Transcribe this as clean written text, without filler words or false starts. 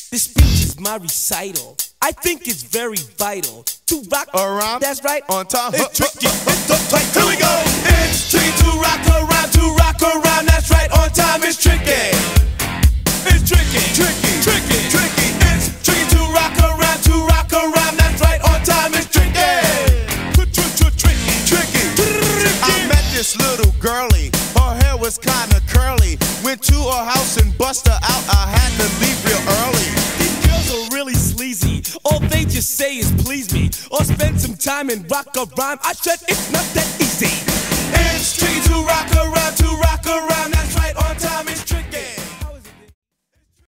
This speech is my recital. I think it's very vital to rock around. That's right. On time. It's tricky. It's uptight. Here we go. It's tricky to rock around. To rock around. That's right. On time. It's tricky. It's tricky. Tricky. Tricky. Tricky. It's tricky to rock around. To rock around. That's right. On time. It's tricky. Tricky. Tricky. I met this little girlie. Her hair was kinda curly. Went to her house and bust her out. I had to leave real early. These girls are really sleazy. All they just say is please me, or spend some time and rock a rhyme. I said it's not that easy.